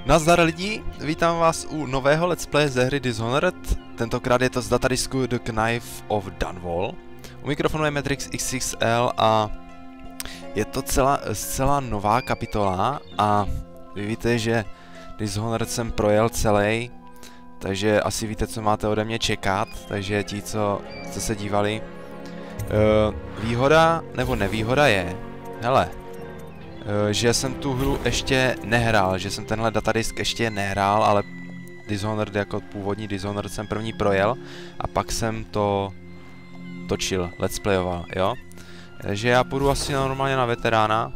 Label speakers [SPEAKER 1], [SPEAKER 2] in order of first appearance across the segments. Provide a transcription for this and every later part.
[SPEAKER 1] Nazdar lidi, vítám vás u nového let's play ze hry Dishonored, tentokrát je to z datadisku The Knife of Dunwall. U mikrofonu je Matrix XXL a je to zcela nová kapitola a vy víte, že Dishonored jsem projel celý, takže asi víte, co máte ode mě čekat, takže ti, co jste se dívali. Výhoda nebo nevýhoda je, hele, že jsem tu hru ještě nehrál, že jsem tenhle datadisk ještě nehrál, ale Dishonored jako původní Dishonored jsem první projel a pak jsem to točil, let's playoval, jo? Takže já půjdu asi normálně na veterána.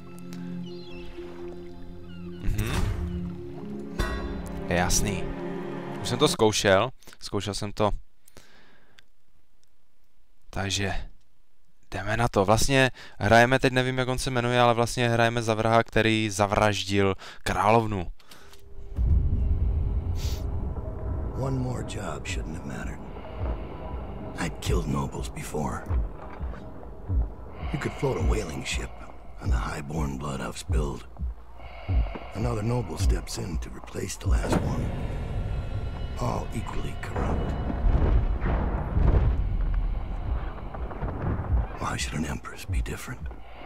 [SPEAKER 1] Je jasný. Už jsem to zkoušel jsem to. Takže jdeme na to. Vlastně hrajeme, teď nevím, jak on se jmenuje, ale vlastně hrajeme za vraha, který zavraždil královnu.
[SPEAKER 2] One more job shouldn't have mattered. I'd killed nobles before. You could float a whaling ship on the high-born blood I've spilled. Another noble steps in to replace the last one. All equally corrupt. Why should an empress be different?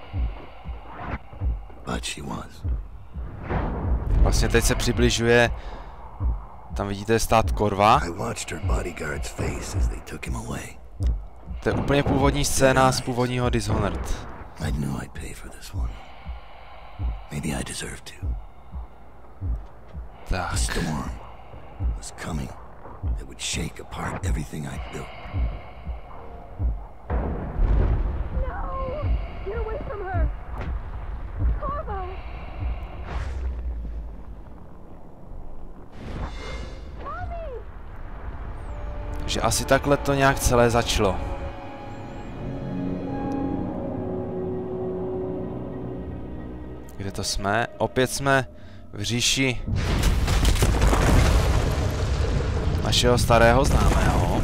[SPEAKER 2] But she was.
[SPEAKER 1] Vlastně teď se přibližuje, tam vidíte stát Korva.
[SPEAKER 2] I watched her bodyguard's face as they took him away.
[SPEAKER 1] To je úplně původní scéna z původního Dishonored.
[SPEAKER 2] I knew I'd pay for this one. Maybe I deserve to.
[SPEAKER 1] Tak.
[SPEAKER 2] A storm was coming that would shake apart everything I'd built.
[SPEAKER 1] Že asi takhle to nějak celé začalo. Kde to jsme? Opět jsme v říši našeho starého známého.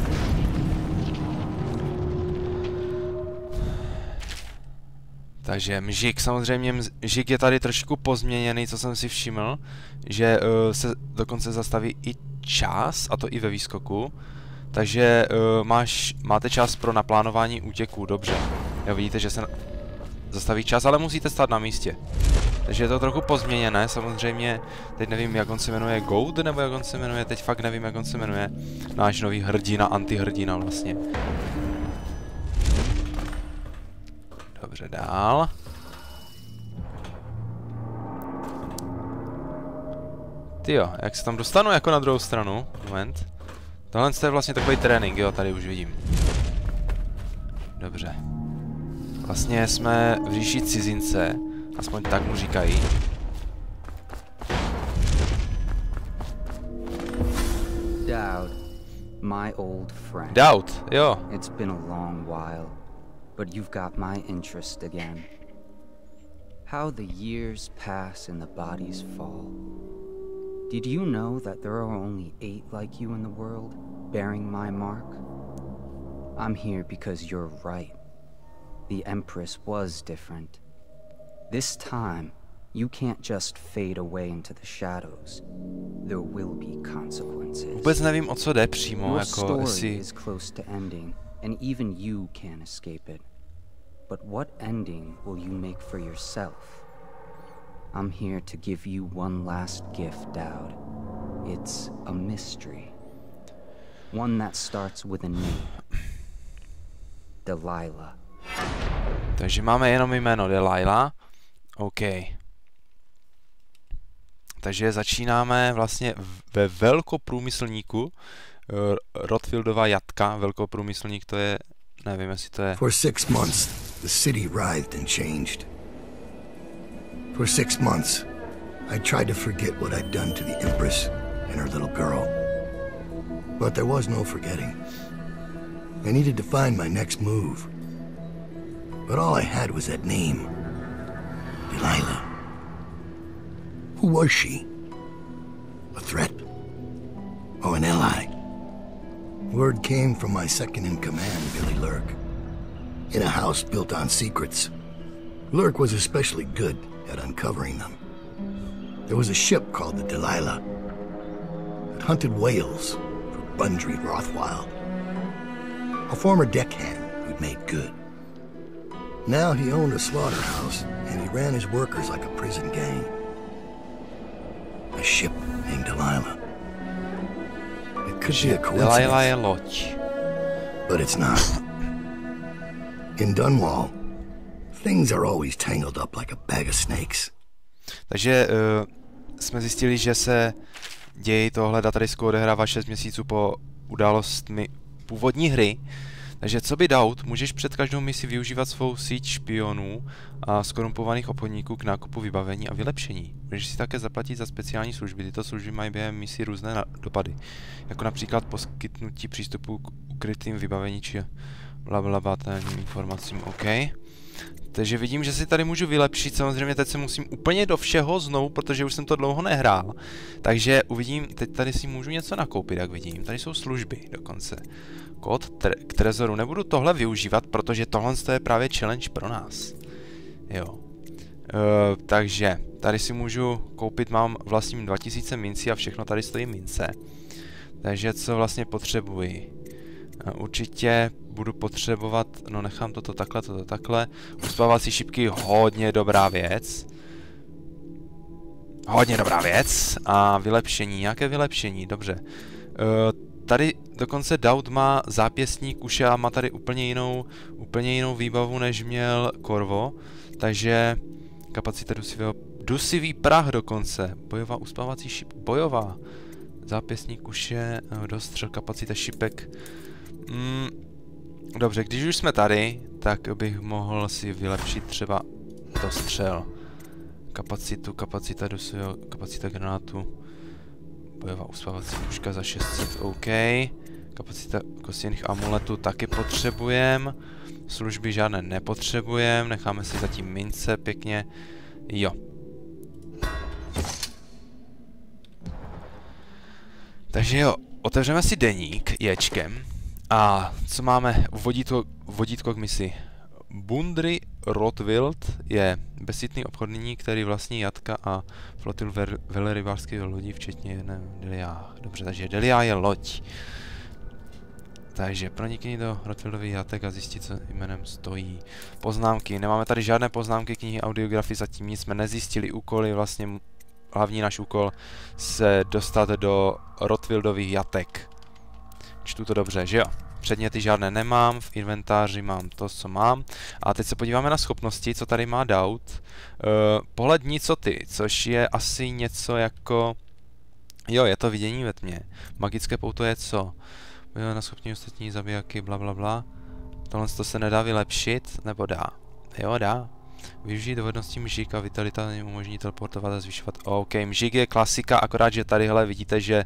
[SPEAKER 1] Takže Mžik, samozřejmě Mžik je tady trošku pozměněný, co jsem si všiml, že se dokonce zastaví i čas, a to i ve výskoku. Takže máte čas pro naplánování útěků, dobře. Jo, vidíte, že se zastaví čas, ale musíte stát na místě. Takže je to trochu pozměněné, samozřejmě, teď nevím, jak on se jmenuje, Goat, nebo jak on se jmenuje, teď fakt nevím, jak on se jmenuje. Náš nový hrdina, antihrdina vlastně. Dobře, dál. Tyjo, jak se tam dostanu jako na druhou stranu? Moment. Tohle je vlastně takový trénink, jo, tady už vidím. Dobře. Vlastně jsme v říši cizince, aspoň tak mu říkají.
[SPEAKER 3] Dowd, my old friend.
[SPEAKER 1] Dowd, jo.
[SPEAKER 3] It's been a long while, but you've got my interest again. How the years pass and the bodies fall. Did you know that there are only 8 like you in the world, bearing my mark? I'm here because you're right. The Empress was different. This time, you can't just fade away into the shadows. There will be consequences.
[SPEAKER 1] Vůbec nevím, o co jde přímo,
[SPEAKER 3] Your
[SPEAKER 1] jako
[SPEAKER 3] story
[SPEAKER 1] jestli...
[SPEAKER 3] is close to ending, and even you can't escape it. But what ending will you make for yourself? I'm here to give you one last gift, Dowd. It's a mystery. One that starts with a name. Delilah.
[SPEAKER 1] Takže máme jenom jméno Delilah. OK. Takže začínáme vlastně ve velkoprůmyslníku. Rotfieldova jatka, velkoprůmyslník, to je... Nevím, jestli to je...
[SPEAKER 2] For 6 months, the city writhed and changed. For 6 months, I tried to forget what I'd done to the Empress and her little girl. But there was no forgetting. I needed to find my next move. But all I had was that name. Delilah. Who was she? A threat? Or an ally? Word came from my second-in-command, Billy Lurk. In a house built on secrets. Lurk was especially good at uncovering them. There was a ship called the Delilah that hunted whales for Bundry Rothwild, a former deckhand who'd made good. Now he owned a slaughterhouse, and he ran his workers like a prison gang. A ship named Delilah. It could be a coincidence.
[SPEAKER 1] Delilah je loď.
[SPEAKER 2] But it's not. In Dunwall, things are always tangled up like a bag of snakes.
[SPEAKER 1] Takže jsme zjistili, že se děj toho hledatelskou odehrává 6 měsíců po událostmi původní hry. Takže co by Daud, můžeš před každou misi využívat svou síť špionů a skorumpovaných obchodníků k nákupu vybavení a vylepšení. Můžeš si také zaplatit za speciální služby. Tyto služby mají během misí různé dopady. Jako například poskytnutí přístupu k ukrytým vybavení či blablabatelným informacím. OK. Takže vidím, že si tady můžu vylepšit. Samozřejmě teď se musím úplně do všeho znovu, protože už jsem to dlouho nehrál. Takže uvidím, teď tady si můžu něco nakoupit, jak vidím. Tady jsou služby dokonce. Kód k trezoru. Nebudu tohle využívat, protože tohle je právě challenge pro nás. Jo. Takže tady si můžu koupit, mám vlastním 2000 mincí a všechno tady stojí mince. Takže co vlastně potřebuji? Určitě budu potřebovat, no nechám toto takhle. Uspávací šipky, hodně dobrá věc. Hodně dobrá věc. A vylepšení, nějaké vylepšení, dobře. Tady dokonce Daud má zápěstník kuše a má tady úplně jinou výbavu, než měl Corvo. Takže kapacita dusivý prach dokonce. Bojová uspávací šip, bojová. Zápěstník kuše, dostřel, kapacita šipek. Dobře, když už jsme tady, tak bych mohl si vylepšit třeba dostřel. Kapacita dusivého, kapacita granátu. Bojová uspávací puška za 600, OK. Kapacita kostěných amuletů taky potřebujeme. Služby žádné nepotřebujeme, necháme si zatím mince pěkně. Jo. Takže jo, otevřeme si deník ječkem. A co máme? Vodítko k misi. Bundry Rothwild je bezcitný obchodník, který vlastní jatka a flotil velerybářských lodí, včetně jedné Delia. Dobře, takže Delia je loď. Takže pronikni do Rothwildových jatek a zjistit, co jménem stojí. Poznámky. Nemáme tady žádné poznámky, knihy, audiografy, zatím nic jsme nezjistili. Úkoly, vlastně hlavní náš úkol se dostat do Rothwildových jatek. Čtu to dobře, že jo? Předměty žádné nemám, v inventáři mám to, co mám. A teď se podíváme na schopnosti, co tady má Daud. Pohled nicoty, což je asi něco jako... Jo, je to vidění ve tmě. Magické pouto je co? Na schopní ostatní zabijaky, blablabla. Tohle to se nedá vylepšit, nebo dá? Jo, dá. Využít dovednosti mžíka, vitalita umožní teleportovat a zvyšovat. OK, mžík je klasika, akorát, že tadyhle vidíte, že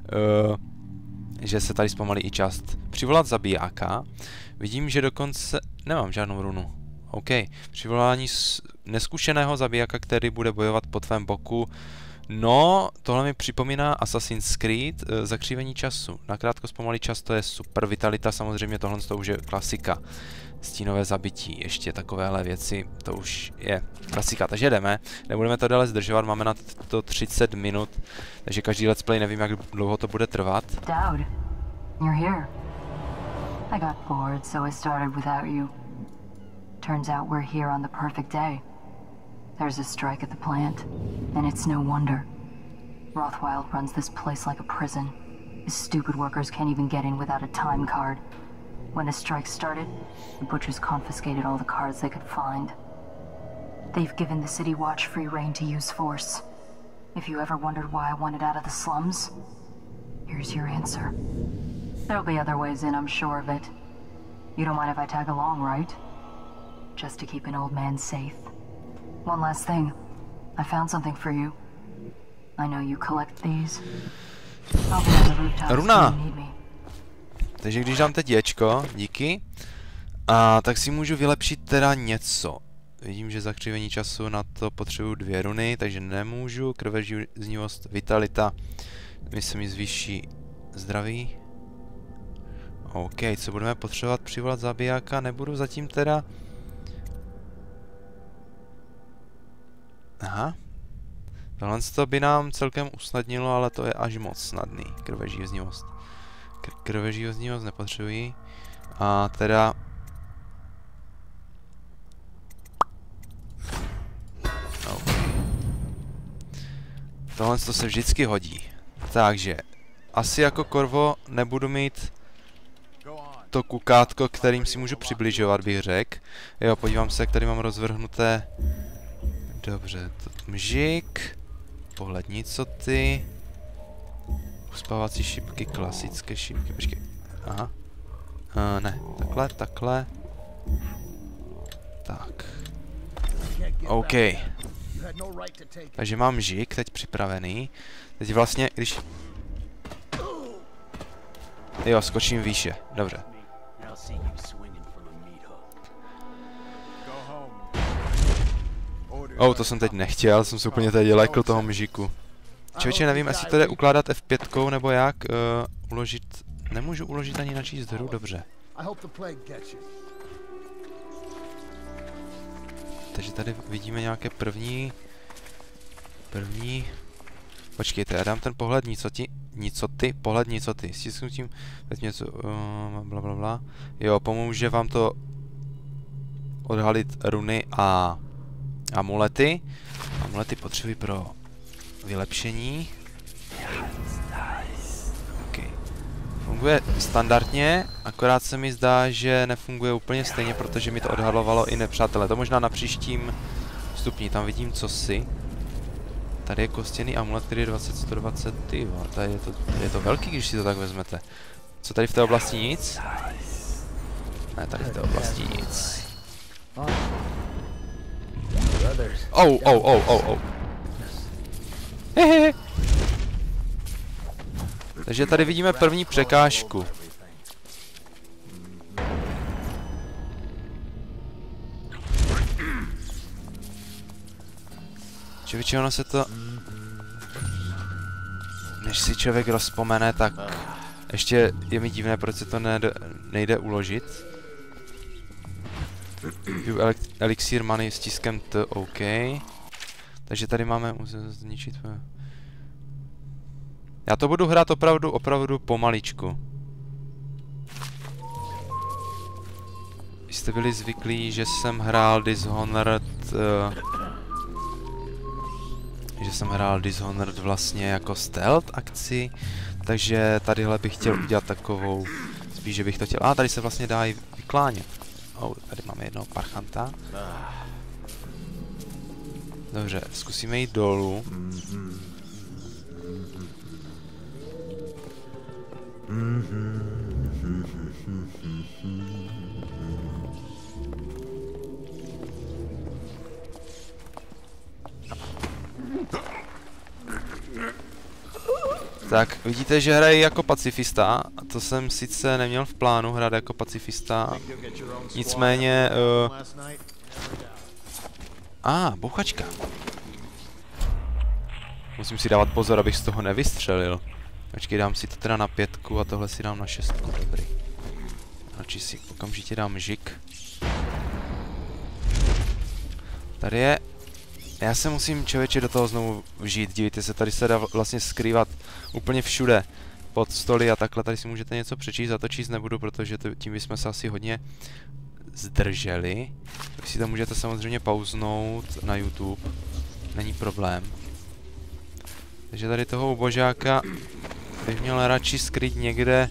[SPEAKER 1] se tady zpomalí i čas. Přivolat zabijáka. Vidím, že dokonce... Nemám žádnou runu. OK. Přivolání neskušeného zabijáka, který bude bojovat po tvém boku. No, tohle mi připomíná Assassin's Creed, zakřívení času. Nakrátko zpomalí čas, to je super. Vitalita samozřejmě, tohle to už je klasika. Stínové zabití, ještě takovéhle věci, to už je klasika. Takže jdeme, nebudeme to dále zdržovat, máme na to 30 minut, takže každý let's play nevím, jak dlouho to bude trvat.
[SPEAKER 4] Daud, you're here. I got bored, so I started without you. Turns out we're here on the perfect day. There's a strike at the plant, and it's no wonder. Rothwild runs this place like a prison. His stupid workers can't even get in without a time card. When the strike started, the butchers confiscated all the cards they could find. They've given the City Watch free rein to use force. If you ever wondered why I wanted out of the slums, here's your answer. There'll be other ways in, I'm sure of it. You don't mind if I tag along, right? Just to keep an old man safe. One last thing. I found something for you. I know you collect these. I'll be on the rooftops when you need me.
[SPEAKER 1] Takže když dám teď ječko, díky, a tak si můžu vylepšit teda něco. Vidím, že zakřivení času na to potřebuju 2 runy, takže nemůžu. Krvežíznivost, vitalita, mi se mi zvýší zdraví. OK, co budeme potřebovat? Přivolat zabijáka, nebudu zatím teda. Aha. Tohle to by nám celkem usnadnilo, ale to je až moc snadný. Krvežíznivost. Krvežíznivost nepotřebuji. A teda... Okay. Tohle to se vždycky hodí. Takže, asi jako Corvo nebudu mít to kukátko, kterým si můžu přibližovat, bych řekl. Jo, podívám se, jak tady mám rozvrhnuté. Dobře, to mžik. Pohled nicoty. Uspávací šipky, klasické šipky. Počkej. Aha. Ne, takhle, takhle. Tak. OK. Takže mám mžik teď připravený. Teď vlastně, když... Jo, skočím výše. Dobře. To jsem teď nechtěl, jsem se úplně tady lekl toho mžiku. Člověče, nevím, jestli to jde ukládat F5 nebo jak. Uložit... Nemůžu uložit ani načíst hru, dobře. Takže tady vidíme nějaké první... Počkejte, já dám ten pohled nicoty, pohled nicoty. Stisknutím, teď něco, blablabla. Jo, pomůže vám to odhalit runy a amulety. Amulety potřebuji pro vylepšení. Okay. Funguje standardně, akorát se mi zdá, že nefunguje úplně stejně, protože mi to odhalovalo i nepřátelé. To možná na příštím stupni, tam vidím cosi. Tady je kostěný amulet, který je 20-120, tyjo, tady je to velký, když si to tak vezmete. Co tady v té oblasti nic? Ne, tady v té oblasti nic. Hehehe. Takže tady vidíme první překážku. Člověče, ono se to... Než si člověk rozpomene, tak... Ještě je mi divné, proč se to nejde uložit. Elixir money s tiskem T, OK. Takže tady máme... Musím zničit... Já to budu hrát opravdu pomaličku. Jste byli zvyklí, že jsem hrál Dishonored vlastně jako stealth akci, takže tadyhle bych chtěl udělat takovou, spíš, že bych to chtěl, tady se vlastně dá i vyklánět. Tady máme jednoho parchanta. Dobře, zkusíme jít dolů. Tak, vidíte, že hrají jako pacifista, a to jsem sice neměl v plánu hrát jako pacifista, nicméně... bouchačka. Musím si dávat pozor, abych z toho nevystřelil. Počkej, dám si to teda na 5 a tohle si dám na 6, dobrý. Radši si okamžitě dám mžik. Tady je... Já se musím, člověče, do toho znovu vžít, dívejte se, tady se dá vlastně skrývat úplně všude. Pod stoly a takhle, tady si můžete něco přečíst, a to číst nebudu, protože tím bychom se asi hodně zdrželi. Vy si to můžete samozřejmě pauznout na YouTube, není problém. Takže tady toho ubožáka bych měl radši skrýt někde,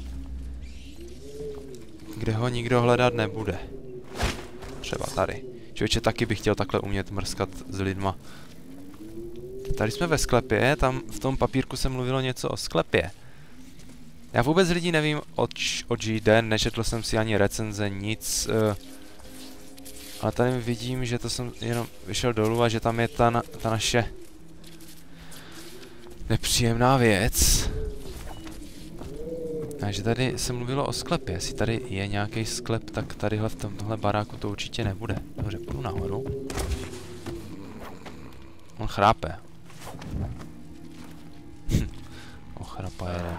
[SPEAKER 1] kde ho nikdo hledat nebude. Třeba tady. Člověče, taky bych chtěl takhle umět mrskat s lidma. Tady jsme ve sklepě, tam v tom papírku se mluvilo něco o sklepě. Já vůbec lidi nevím, oč jde, nečetl jsem si ani recenze, nic. Ale tady vidím, že to jsem jenom vyšel dolů a že tam je ta naše nepříjemná věc. Takže tady se mluvilo o sklepě, jestli tady je nějaký sklep, tak tadyhle v tomhle baráku to určitě nebude. Dobře, půjdu nahoru. On chrápe. Ochrapa jeden.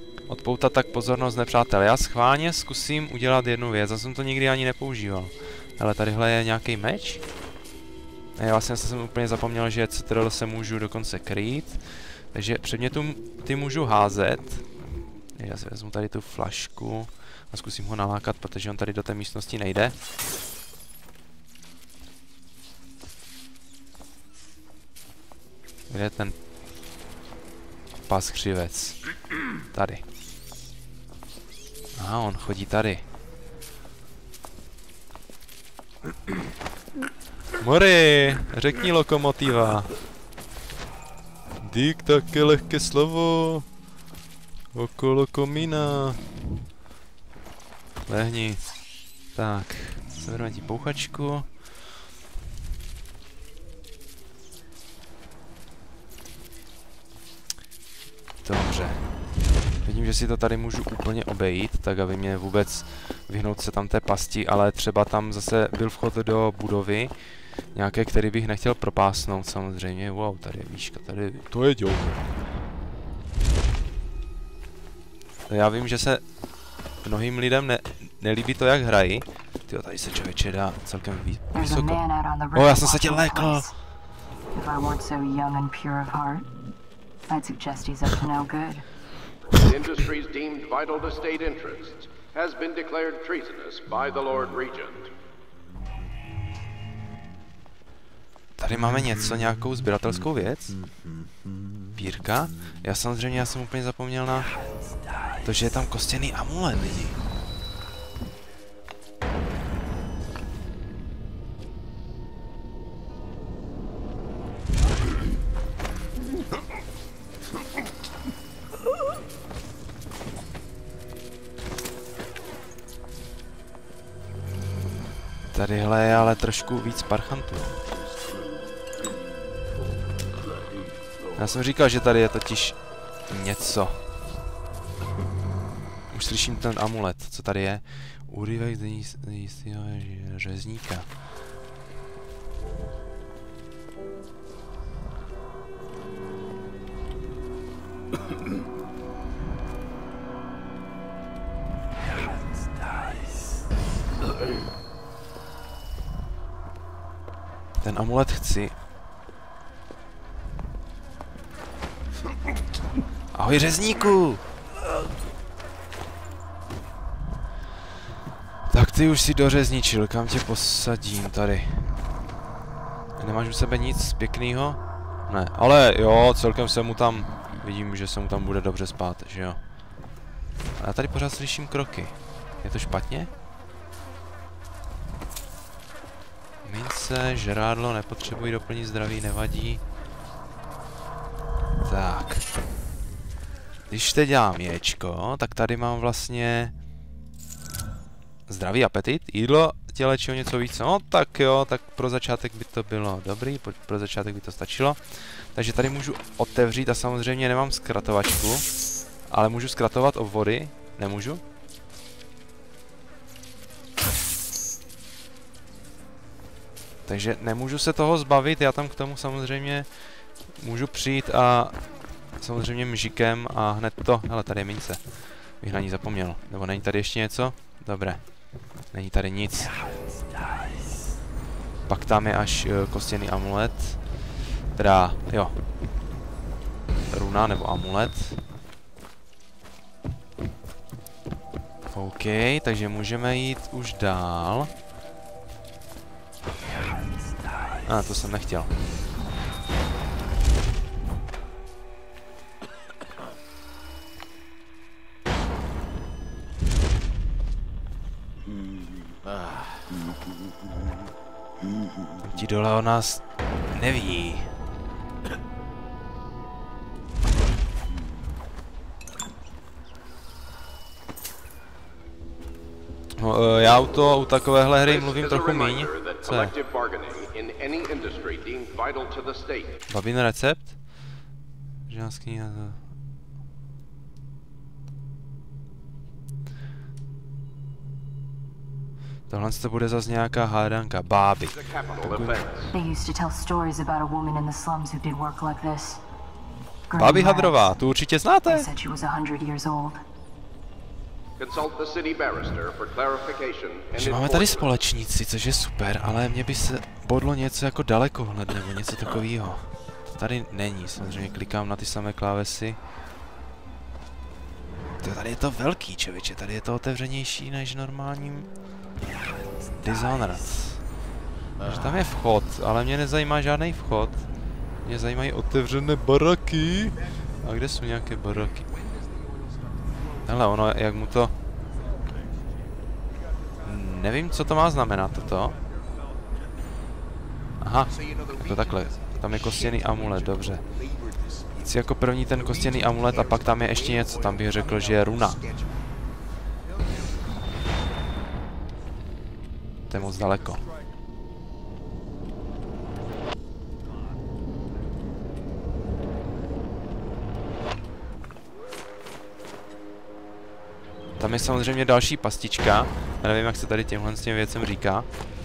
[SPEAKER 1] Odpoutat tak pozornost nepřátel. Já schválně zkusím udělat jednu věc, já jsem to nikdy ani nepoužíval. Ale tadyhle je nějaký meč. Já vlastně jsem úplně zapomněl, že CTRL se můžu dokonce krýt. Takže předmětům ty můžu házet. Já si vezmu tady tu flašku a zkusím ho nalákat, protože on tady do té místnosti nejde. Kde je ten paskřivec? Tady. Aha, on chodí tady. Mori, řekni lokomotiva. Dík, také lehké slovo. Okolo komína. Lehni. Tak, sebereme ti pouchačku. Dobře. Vidím, že si to tady můžu úplně obejít, tak aby mě vůbec vyhnout se tam té pasti, ale třeba tam zase byl vchod do budovy. Nějaké, který bych nechtěl propásnout samozřejmě. Wow, tady je výška, tady to je děl. Já vím, že se mnohým lidem nelíbí to, jak hrají. Tyjo, tady se člověče dá celkem vysoko. Já jsem se tě lékl.
[SPEAKER 5] Industries deemed vital to state interests has been declared treasonous by the Lord Regent.
[SPEAKER 1] Tady máme něco, nějakou sběratelskou věc. Pírka. Já jsem úplně zapomněl na to, že je tam kostěný amulet, lidi. Tadyhle je ale trošku víc parchantů. Já jsem říkal, že tady je totiž něco. Už slyším ten amulet, co tady je. Úryvek z jistého řezníka. Ten amulet chci. Ahoj řezníku! Tak ty už si dořezničil, kam tě posadím tady? Nemáš u sebe nic pěknýho? Ne, ale jo, celkem se mu tam... Vidím, že se mu tam bude dobře spát, že jo? A já tady pořád slyším kroky. Je to špatně? Mince, žrádlo, nepotřebuji doplnit zdraví, nevadí. Tak. Když teď dělám ječko, tak tady mám vlastně zdravý apetit, jídlo, tělečího něco víc, no tak jo, tak pro začátek by to bylo dobrý, pro začátek by to stačilo. Takže tady můžu otevřít a samozřejmě nemám zkratovačku, ale můžu zkratovat obvody, nemůžu? Takže nemůžu se toho zbavit, já tam k tomu samozřejmě můžu přijít a samozřejmě mžikem a hned to, hele tady je mince, bych na ní zapomněl, nebo není tady ještě něco? Dobré, není tady nic. Pak tam je až kostěný amulet, teda jo, runa nebo amulet. OK, takže můžeme jít už dál. A to jsem nechtěl. Ti dole o nás neví. No, já u takovéhle hry mluvím trochu míň. Co je? Babin recept? Ženský na to. Tohle to bude zase nějaká hádanka. Báby. Báby Hadrová, tu určitě znáte?
[SPEAKER 5] Consult the city barrister for clarification and
[SPEAKER 1] Že máme tady společníci, což je super, ale mě by se bodlo něco jako dalekohled nebo něco takového. To tady není, samozřejmě klikám na ty samé klávesy. Tady je to velký, člověče, tady je to otevřenější než normálním Dishonored. Takže tam je vchod, ale mě nezajímá žádný vchod. Mě zajímají otevřené baraky. A kde jsou nějaké baraky? Hele, ono, jak mu to... Nevím, co to má znamenat, toto. Aha, to takhle. Tam je kostěný amulet, dobře. Chci jako první ten kostěný amulet a pak tam je ještě něco, tam bych řekl, že je runa. To je moc daleko. Tam je samozřejmě další pastička. Já nevím, jak se tady těmhle s těm věcem říká.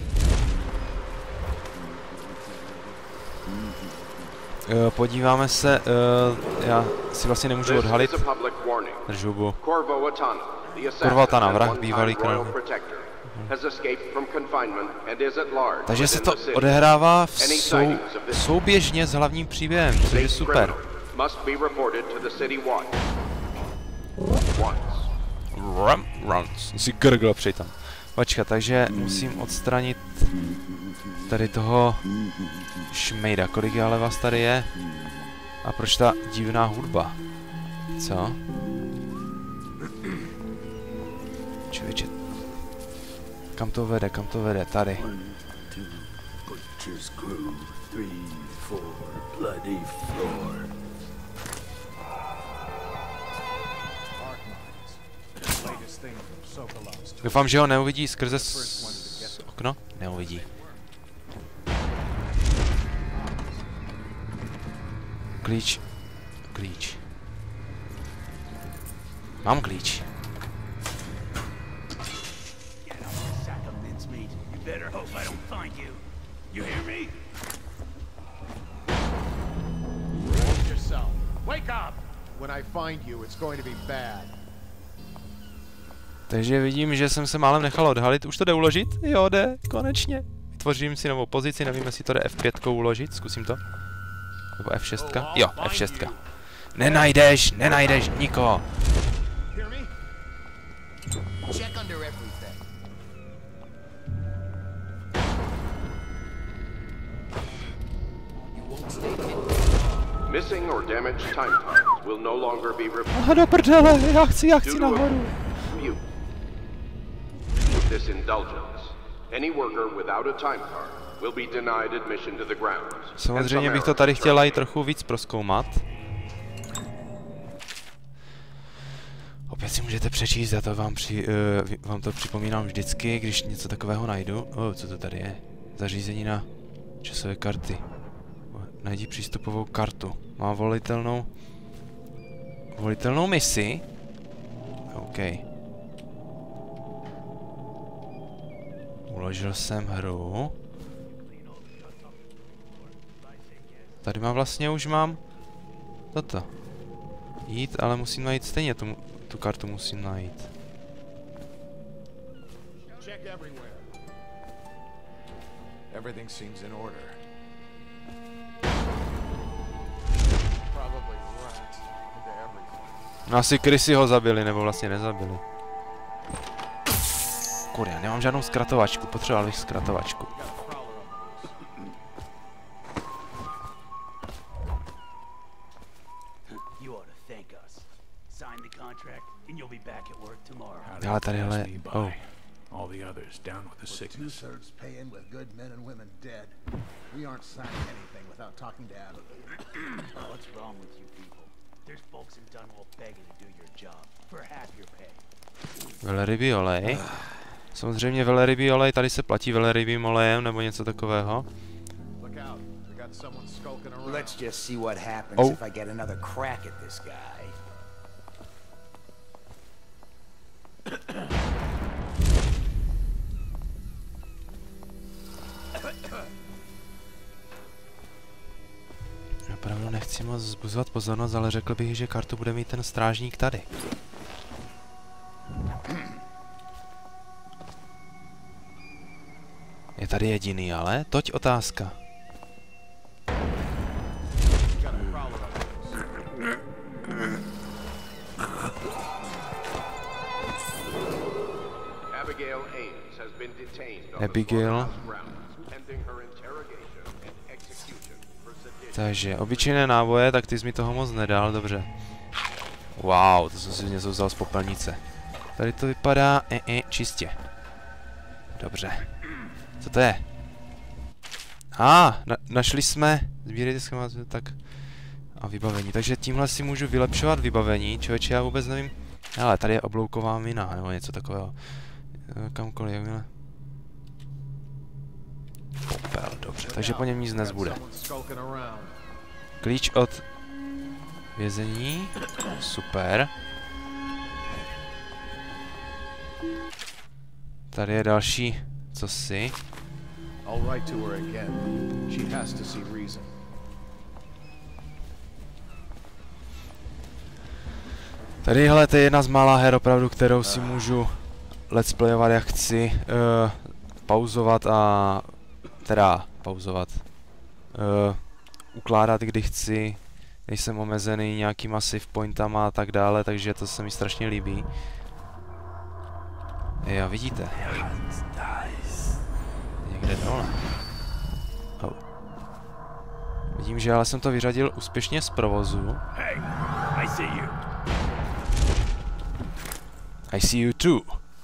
[SPEAKER 1] Podíváme se, já si vlastně nemůžu odhalit. Drž hubu. Corvo-Attana, vrah bývalý král. Takže se to odehrává v souběžně s hlavním příběhem, což je super. Si grgl přitom. Počkat, takže musím odstranit tady toho šmejda. Kolik ale vás tady je? A proč ta divná hudba? Co? Člověče. Kam to vede, kam to vede? Tady. Doufám, že ho neuvidí skrze okno? Neuvidí. Klíč. Klíč. Mám klíč. Takže vidím, že jsem se málem nechal odhalit. Už to jde uložit? Jo, jde. Konečně. Vytvořím si novou pozici, nevím, jestli to jde F5 uložit. Zkusím to. Nebo F6? Jo, F6. Nenajdeš nikoho.
[SPEAKER 5] Missing or damaged time cards will no longer be reported.
[SPEAKER 1] Aha, do prdele, já chci nahoru.
[SPEAKER 5] This indulgence, any worker without a time card will be denied admission to the grounds.
[SPEAKER 1] Samozřejmě bych to tady chtěla i trochu víc prozkoumat. Opět si můžete přečíst, já to vám to připomínám vždycky, když něco takového najdu. Co to tady je? Zařízení na časové karty. Najdi přístupovou kartu. Mám volitelnou misi. OK. Uložil jsem hru. Tady už mám toto. Jít, ale musím najít stejně, tu kartu musím najít. No asi krysy ho zabili, nebo vlastně nezabili. Kurja, nemám žádnou zkratovačku, potřeboval bych zkratovačku. Ale tadyhle,
[SPEAKER 6] All the others down with the sickness.
[SPEAKER 2] Two-thirds pay in with good men and women dead. We aren't signing anything without talking to Adam.
[SPEAKER 7] What's wrong with you people? There's folks in Dunwall begging to do your job for half your pay.
[SPEAKER 1] Velrybý olej. Samozřejmě velrybý olej, tady se platí velrybým olejem nebo něco takového.
[SPEAKER 7] Let's just see what happens if I get another crack at this guy.
[SPEAKER 1] Opravdu nechci moc vzbuzovat pozornost, ale řekl bych, že kartu bude mít ten strážník tady. tady jediný, ale toť otázka. Abigail. Takže obyčejné náboje, tak ty jsi mi toho moc nedal, dobře. Wow, to jsem si něco vzal z popelnice. Tady to vypadá čistě. Dobře. Co to je? Našli jsme. Sbírejte schémat, tak. A vybavení. Takže tímhle si můžu vylepšovat vybavení. Člověče, já vůbec nevím. Ale tady je oblouková mina, nebo něco takového. Kamkoliv, jakmile. Popel, dobře. Takže po něm nic nezbude. Klíč od vězení. Super. Tady je další cosi. Tady, hele, to je jedna z mála her opravdu, kterou si můžu let's playovat jak chci. Pauzovat a... Teda, pauzovat. Ukládat, kdy chci. Nejsem omezený nějakýma save pointama a tak dále, takže to se mi strašně líbí. Jo, vidíte. Někde dole. Oh. Vidím, že ale jsem to vyřadil úspěšně z provozu. I see you too.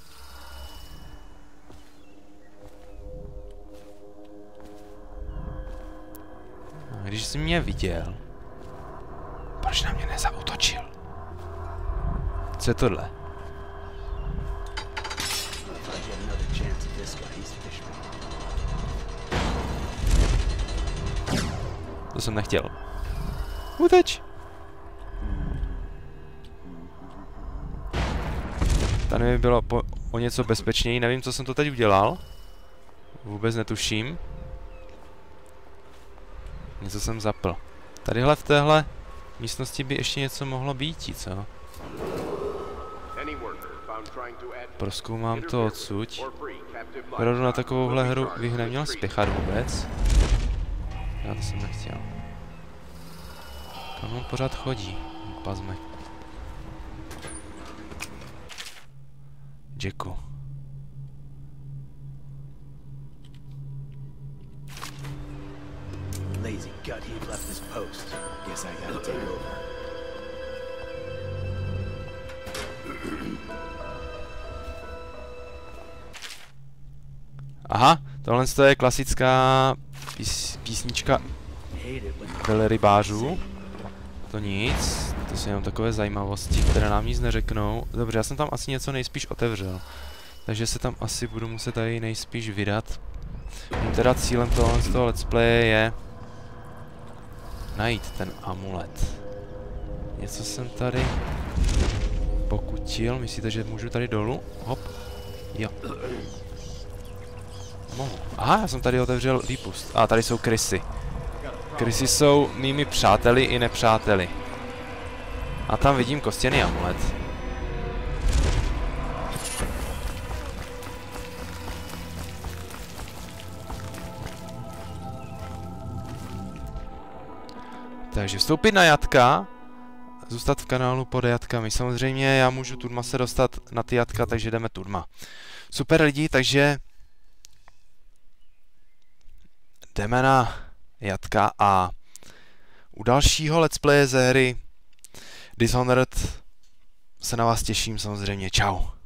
[SPEAKER 1] A když jsi mě viděl, proč na mě nezautočil? Co je tohle? To jsem nechtěl. Uteč! Tady mi bylo o něco bezpečněji, nevím, co jsem to teď udělal. Vůbec netuším. Něco jsem zapl. Tadyhle v téhle místnosti by ještě něco mohlo být, co? Prozkoumám to odsud. Opravdu na takovouhle hru bych neměl spěchat vůbec. Já to jsem nechtěl. Kam on pořád chodí? Pazme. Jacku.
[SPEAKER 7] Lazy gut, he left his post. Guess I gotta take over.
[SPEAKER 1] Aha, tohle je klasická písnička velrybářů. To nic, to jsou jenom takové zajímavosti, které nám nic neřeknou. Dobře, já jsem tam asi něco nejspíš otevřel. Takže se tam asi budu muset tady nejspíš vydat. Mým teda cílem z toho let's playe je najít ten amulet. Něco jsem tady pokutil, myslíte, že můžu tady dolů? Hop, jo. Mohu. Aha, já jsem tady otevřel výpust. A tady jsou krysy. Krysy jsou mými přáteli i nepřáteli. A tam vidím kostěný amulet. Takže vstoupit na jatka, zůstat v kanálu pod jatkami. Samozřejmě já můžu tudma se dostat na ty jatka, takže jdeme tudma. Super lidi, takže jdeme na jatka a u dalšího let's playe ze hry Dishonored se na vás těším samozřejmě. Čau.